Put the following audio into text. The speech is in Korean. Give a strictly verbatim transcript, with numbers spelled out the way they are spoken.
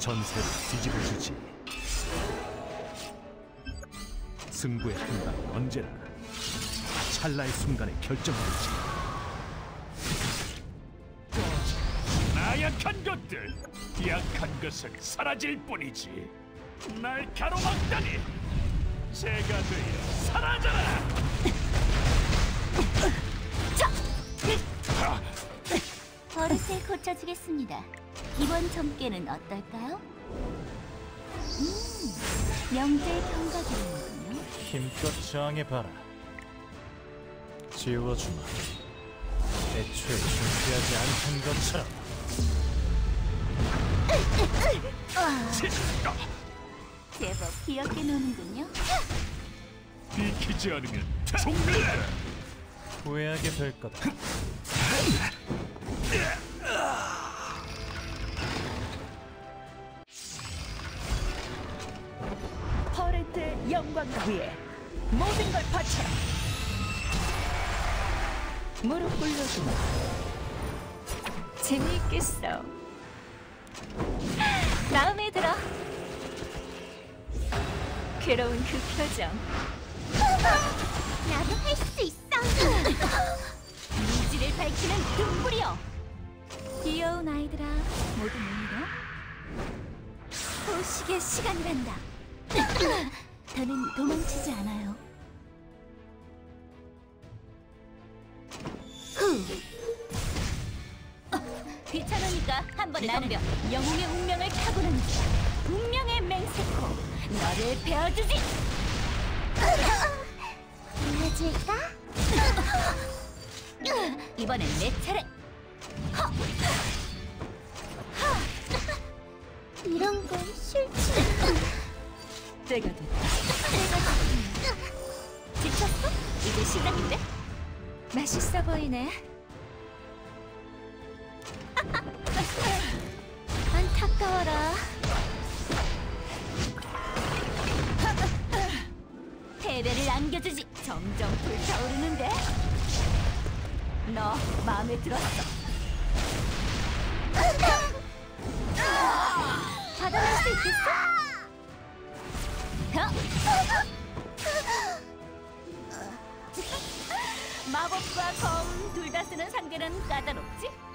전세를 뒤집어주지. 승부의 한방은 언제나 찰나의 순간에 결정되지. 나약한 것들, 약한 것은 사라질 뿐이지. 날 가로막다니. 제가 되어 사라져라. 버릇을 고쳐주겠습니다. 이번 점괘는 어떨까요? 음, 명제의 경각이군요. 힘껏 저항해봐라. 지워주마. 애초에 준비하지 않던 것처럼. 제법 귀엽게 노는군요. 비키지 않으면 종멸해. 후회하게 될 거다. 퍼렌트의 영광을 위해 모든 걸 바쳐라. 무릎 꿇려주마. 재미있겠어. 마음에 들어. 괴로운 그 표정. 나도 할 수 있어. 이지를 밝히는 등불이여. 귀여운 아이들아, 모두 모이라. 호식의 시간이란다. 더는 도망치지 않아요. 귀찮으니까 한번 나는 영웅의 운명을 타고난 자, 운명의 맹세코, 너를 베어주지. 보여줄까? 이번엔 내 차례. 이런 건 싫지. 때가 됐다. 지쳤어? 이제 시작인데? 맛있어 보이네. 안타까워라. 패배를 안겨주지. 점점 불타오르는데? 너 마음에 들었어. 받아낼 수 있겠어? 마법과 검 둘 다 쓰는 상대는 까다롭지?